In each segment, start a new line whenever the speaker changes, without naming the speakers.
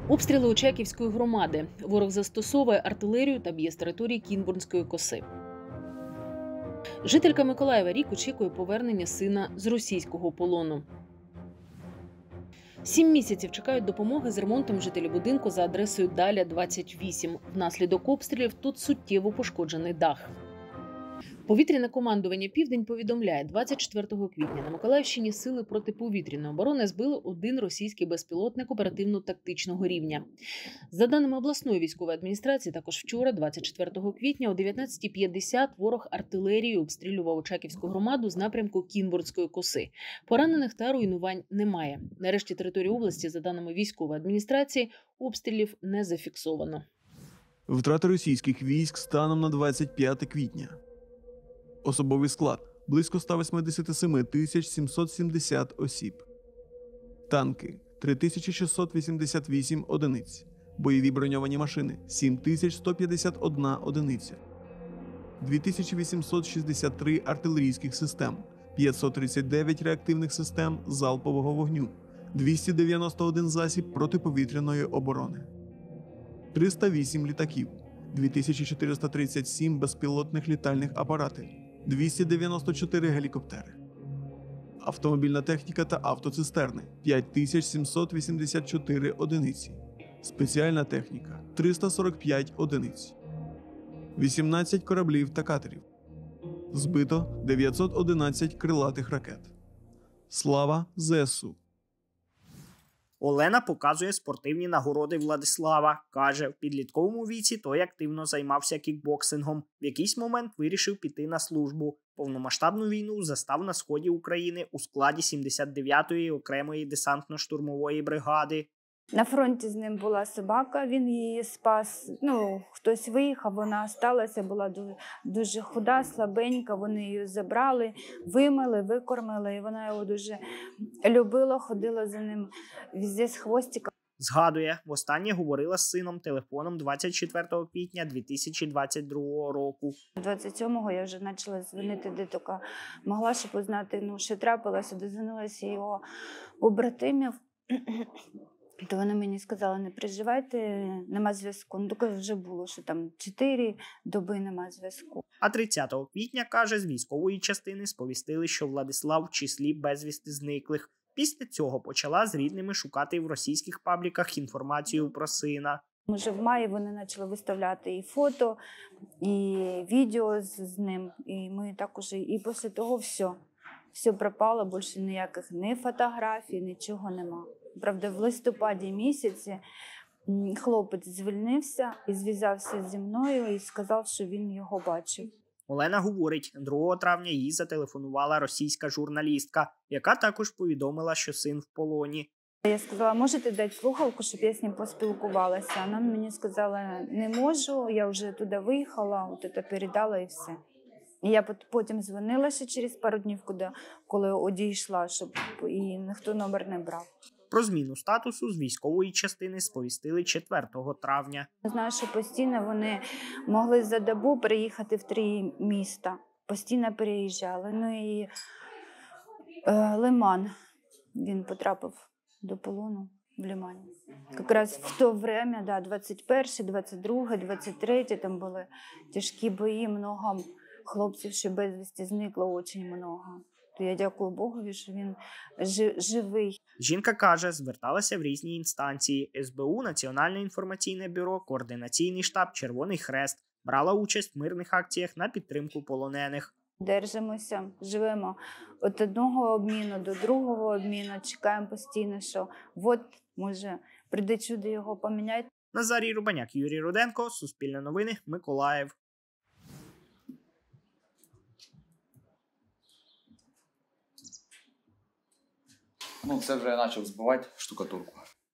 Обстріли Очаківської громади. Ворог застосовує артилерію та б'є з території Кінбурнської коси. Жителька Миколаєва рік очікує повернення сина з російського полону. 7 місяців чекають допомоги з ремонтом жителі будинку за адресою Даля, 28. Внаслідок обстрілів тут суттєво пошкоджений дах. Повітряне командування «Південь» повідомляє, 24 квітня на Миколаївщині сили протиповітряної оборони збили один російський безпілотник оперативно-тактичного рівня. За даними обласної військової адміністрації, також вчора, 24 квітня, о 19:50 ворог артилерією обстрілював Очаківську громаду з напрямку Кінбурнської коси. Поранених та руйнувань немає. Нарешті території області, за даними військової адміністрації, обстрілів не зафіксовано.
Втрати російських військ станом на 25 квітня. Особовий склад – близько 187 770 осіб. Танки – 3688 одиниць. Бойові броньовані машини – 7151 одиниця. 2863 артилерійських систем, 539 реактивних систем залпового вогню, 291 засіб протиповітряної оборони. 308 літаків, 2437 безпілотних літальних апаратів, 294 гелікоптери. Автомобільна техніка та автоцистерни – 5784 одиниці. Спеціальна техніка – 345 одиниць. 18 кораблів та катерів. Збито 911 крилатих ракет. Слава ЗСУ!
Олена показує спортивні нагороди Владислава. Каже, в підлітковому віці той активно займався кікбоксингом. В якийсь момент вирішив піти на службу. Повномасштабну війну застав на сході України у складі 79-ї окремої десантно-штурмової бригади.
На фронті з ним була собака, він її спас. Хтось виїхав, вона залишилася, була дуже худа, слабенька. Вони її забрали, вимили, викормили, і вона його дуже любила, ходила за ним везде з хвостиком.
Згадує, востаннє говорила з сином телефоном 24 квітня 2022 року.
27-го я вже почала дзвонити, де тільки могла, щоб узнати, що трапилося. Дозвонилася його побратимів. То вони мені сказали, не переживайте, нема зв'язку. Тільки вже було, що там 4 доби нема зв'язку.
А 30 квітня, каже, з військової частини сповістили, що Владислав в числі безвісти зниклих. Після цього почала з рідними шукати в російських пабліках інформацію про сина.
Вже в маї вони почали виставляти і фото, і відео з ним. І ми також, і після того все пропало, більше ніяких ні фотографій, нічого нема. Правда, в листопаді місяці хлопець звільнився і зв'язався зі мною і сказав, що він його бачив.
Олена говорить, 2 травня їй зателефонувала російська журналістка, яка також повідомила, що син в полоні.
Я сказала, можете дати слухавку, щоб я з ним поспілкувалася? Вона мені сказала, не можу, я вже туди виїхала, це передала і все. І я потім дзвонила ще через пару днів, коли одійшла, щоб і ніхто номер не брав.
Про зміну статусу з військової частини сповістили 4 травня.
Знаю, що постійно вони могли за добу приїхати в 3 міста. Постійно переїжджали. І Лиман, він потрапив до полону в Лимані. Якраз в то время, 21, 22, 23, там були тяжкі бої, много хлопців, що безвісті зникло, дуже багато. То я дякую Богові, що він живий.
Жінка каже, зверталася в різні інстанції – СБУ, Національне інформаційне бюро, Координаційний штаб, Червоний Хрест. Брала участь в мирних акціях на підтримку полонених.
Держимося, живемо від одного обміну до другого обміну, чекаємо постійно, що може, прийде чудо його поміняти.
Назарій Рубаняк, Юрій Руденко, Суспільне новини, Миколаїв.
Це вже я почав збивати штукатурку.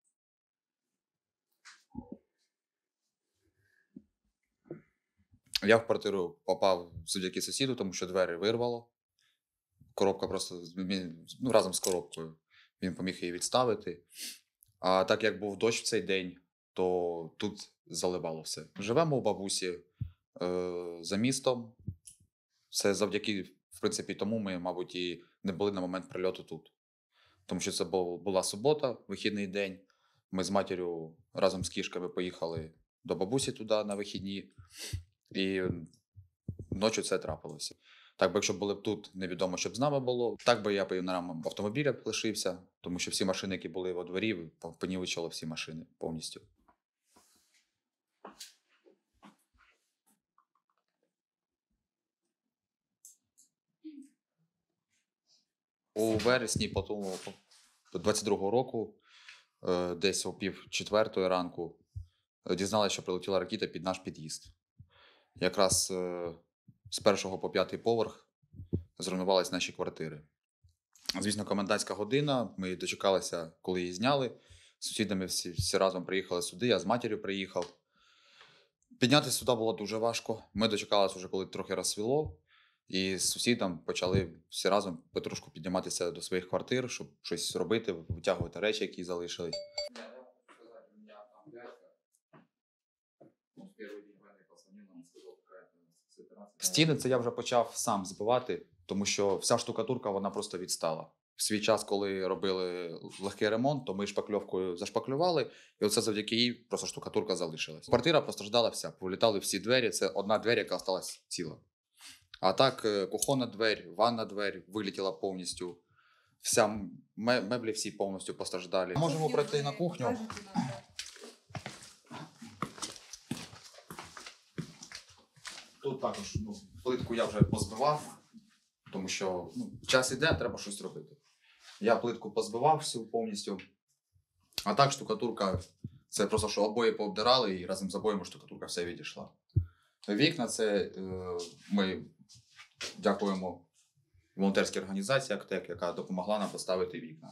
Я в квартиру попав завдяки сусіду, тому що двері вирвало. Коробка просто, разом з коробкою. Він поміг її відставити. А так як був дощ в цей день, то тут заливало все. Живемо у бабусі за містом. Це завдяки, в принципі, тому ми, мабуть, і не були на момент прильоту тут. Тому що це була субота, вихідний день. Ми з матір'ю разом з кішками поїхали до бабусі туди на вихідні, і ночі це трапилося. Так би, якщо були б тут, невідомо, що б з нами було. Так би я по рамам автомобіля б лишився, тому що всі машини, які були во дворі, понівечили всі машини повністю. У вересні, потім, 22-го року, десь о 3:30 ранку, дізналися, що прилетіла ракета під наш під'їзд. Якраз з 1-го по 5-й поверх зруйнувалися наші квартири. Звісно, комендантська година, ми дочекалися, коли її зняли. З сусідами всі разом приїхали сюди, я з матір'ю приїхав. Піднятися сюди було дуже важко. Ми дочекалися вже, коли трохи розсвіло. І з сусідом почали всі разом потрошку підніматися до своїх квартир, щоб щось робити, витягувати речі, які залишились. Стіни це я вже почав сам збивати, тому що вся штукатурка, вона просто відстала. В свій час, коли робили легкий ремонт, то ми шпакльовкою зашпаклювали, і оце завдяки їй просто штукатурка залишилась. Квартира постраждала вся, повилітали всі двері, це одна двері, яка залишилась ціла. А так, кухонна двері, ванна двері вилетіла повністю. Вся меблі всі повністю постраждали. Можемо пройти на кухню. Тут також плитку я вже позбивав, тому що час іде, треба щось робити. Я плитку позбивав всю повністю. А так штукатурка, це просто що обої пообдирали і разом з обоями штукатурка вся відійшла. Вікна це ми дякуємо волонтерській організації «Актек», яка допомогла нам поставити вікна.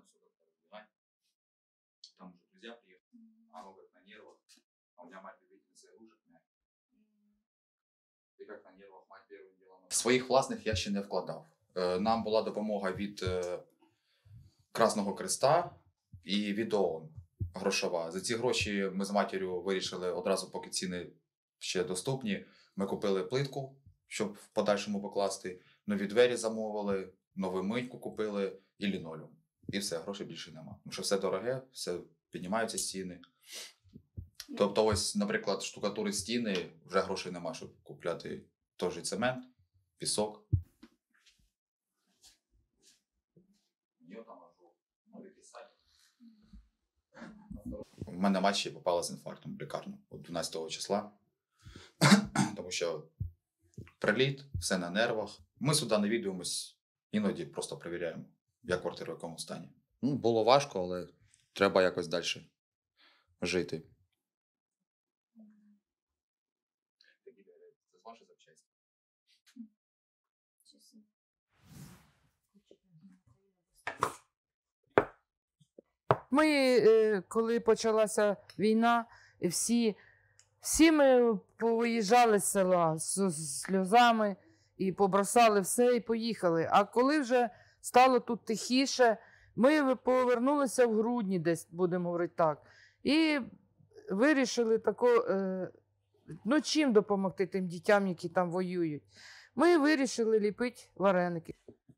Там уже друзья приехали, а ну как на нервах. А у меня мать любительница игрушек мягких. И как на нервах мать первым делом. Своїх власних я ще не вкладав. Нам була допомога від Красного Креста і від ООН грошова. За ці гроші ми з матір'ю вирішили одразу, поки ціни ще доступні, ми купили плитку, щоб в подальшому покласти, нові двері замовили, нову мийку купили і лінолеум. І все, грошей більше нема. Тому що все дороге, все піднімаються ціни. Тобто ось, наприклад, штукатури стіни, вже грошей нема, щоб купляти той же цемент, пісок. У мене мать ще попала з інфарктом в лікарню 12 числа. Тому що приліт, все на нервах. Ми сюди навідуємось, іноді просто перевіряємо, як квартира в якому стані. Було важко, але треба якось далі жити. Це ваші запчасті?
Ми, коли почалася війна, всі ми повиїжджали з села з сльозами і побросали все і поїхали. А коли вже стало тут тихіше, ми повернулися в грудні десь, будемо говорити так, і вирішили чим допомогти тим дітям, які там воюють. Ми вирішили ліпити вареники.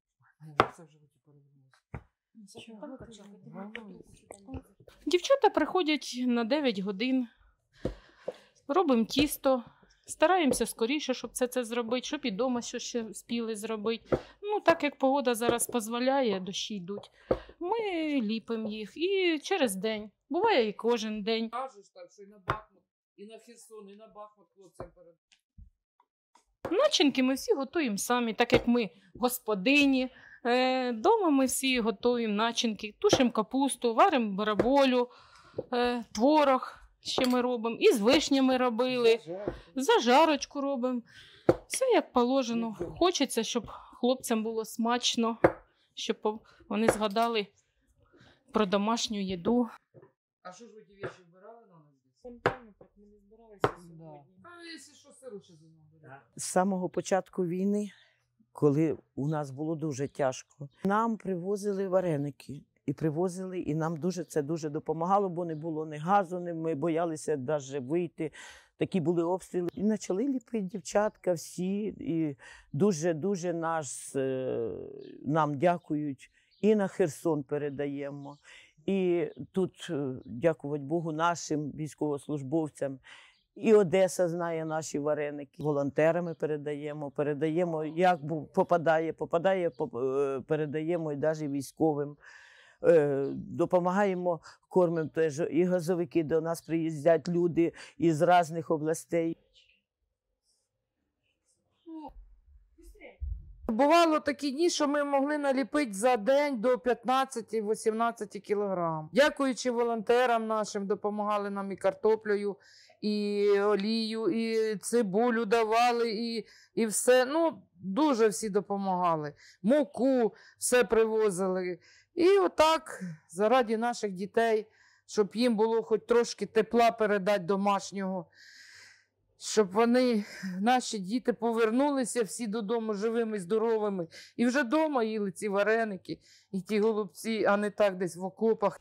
Дівчата приходять на 9 годин, робимо тісто, стараємося скоріше, щоб це зробити, щоб і вдома що ще спіли зробити. Так як погода зараз дозволяє, дощі йдуть, ми ліпимо їх і через день, буває і кожен день.
Кажеш так, що і на Бахмут, і на Херсон, і на Бахмут хлопцям перед.
Начинки ми всі готуємо самі, так як ми господині. Дома ми всі готуємо начинки, тушимо капусту, варимо бараболю, творог ще ми робимо, і з вишнями робили, зажарочку робимо. Все як положено. Хочеться, щоб хлопцям було смачно, щоб вони згадали про домашню їду.
А що ж ви ті речі вбирали на нас? Спонтанно, так ми не збиралися сьогодні. А якщо що, сиру ще зробили.
З самого початку війни, коли у нас було дуже тяжко, нам привозили вареники. І нам це дуже допомагало, бо не було ні газу, ми боялися навіть вийти. Такі були обстріли. І почали ліпити дівчатка всі. І дуже-дуже нам дякують. І на Херсон передаємо. І тут, дякувати Богу, нашим військовослужбовцям. І Одеса знає наші вареники. Волонтерами передаємо, як попадає, передаємо і навіть військовим. Допомагаємо, кормимо теж. І газовики до нас приїздять люди із різних областей.
Бувало такі дні, що ми могли наліпити за день до 15-18 кілограм. Дякуючи волонтерам нашим, допомагали нам і картоплею, і олію, і цибулю давали, і все. Ну, дуже всі допомагали. Муку все привозили. І отак, заради наших дітей, щоб їм було хоч трошки тепла передати домашнього, щоб вони, наші діти, повернулися всі додому живими, здоровими. І вже вдома їли ці вареники і ті голубці, а не так десь в окопах.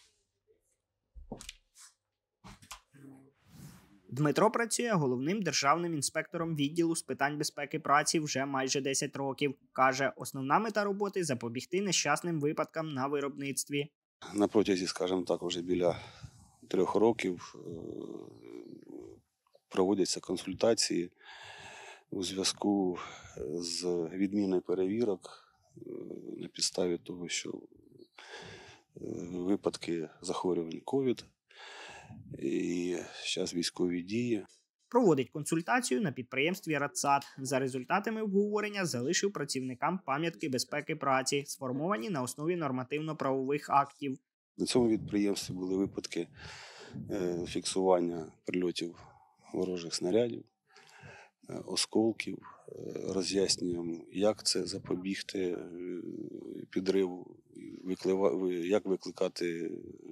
Дмитро працює головним державним інспектором відділу з питань безпеки праці вже майже 10 років. Каже, основна мета роботи – запобігти нещасним випадкам на виробництві.
На протязі, скажімо так, вже біля 3 років проводяться консультації у зв'язку з відміною перевірок на підставі того, що випадки захворювань COVID і зараз військові дії.
Проводить консультацію на підприємстві «Радсад». За результатами обговорення залишив працівникам пам'ятки безпеки праці, сформовані на основі нормативно-правових актів.
На цьому підприємстві були випадки фіксування прильотів ворожих снарядів, осколків. Роз'яснюємо, як це запобігти підриву, як викликати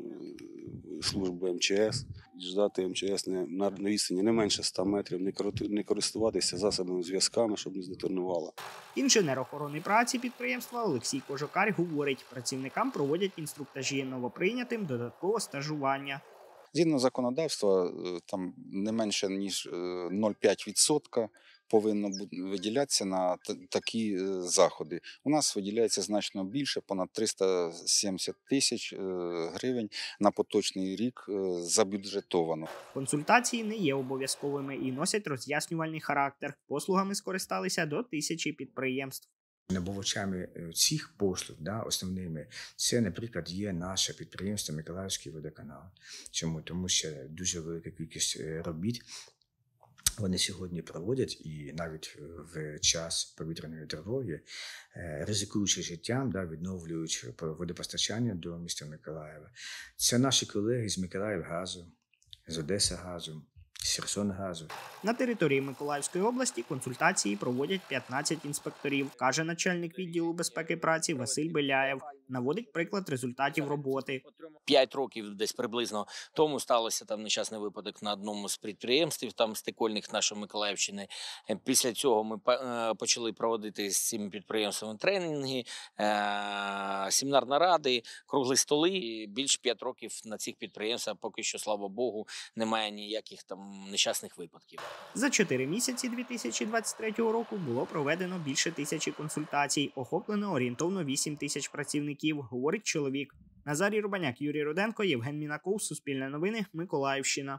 службу МЧС, ждати МЧС на відстані не менше 100 метрів, не користуватися засобами зв'язками, щоб не здетонувало.
Інженер охорони праці підприємства Олексій Кожокар говорить, працівникам проводять інструктажі, новоприйнятим додаткове стажування.
Згідно законодавства, там не менше ніж 0,5% повинно виділятися на такі заходи. У нас виділяється значно більше, понад 370 тисяч гривень на поточний рік забюджетовано.
Консультації не є обов'язковими і носять роз'яснювальний характер. Послугами скористалися до 1000 підприємств.
Набувачами цих послуг, основними, це, наприклад, є наше підприємство Миколаївський водоканал. Чому? Тому що дуже велика кількість робіт вони сьогодні проводять, і навіть в час повітряної тривоги, ризикуючи життям, відновлюють водопостачання до міста Миколаєва. Це наші колеги з Миколаївгазу, з Одесагазу, з Херсонгазу.
На території Миколаївської області консультації проводять 15 інспекторів, каже начальник відділу безпеки праці Василь Беляєв. Наводить приклад результатів роботи.
5 років десь приблизно тому сталося там нещасний випадок на одному з підприємств, там стекольних нашої Миколаївщини. Після цього ми почали проводити з цими підприємствами тренінги, семінар наради, круглі столи. І більше 5 років на цих підприємствах поки що, слава Богу, немає ніяких там нещасних випадків.
За 4 місяці 2023 року було проведено більше 1000 консультацій, охоплено орієнтовно 8000 працівників, говорить чоловік. Назарій Рубаняк, Юрій Руденко, Євген Мінаков, Суспільне новини, Миколаївщина.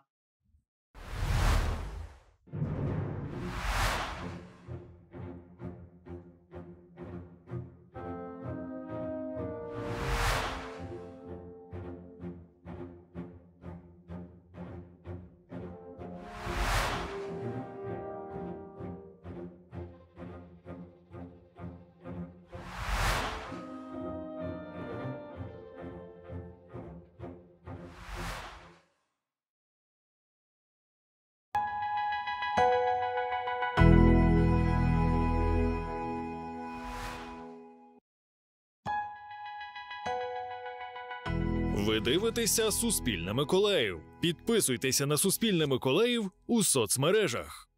Ви дивитеся «Суспільне Миколаїв». Підписуйтеся на «Суспільне Миколаїв» у соцмережах.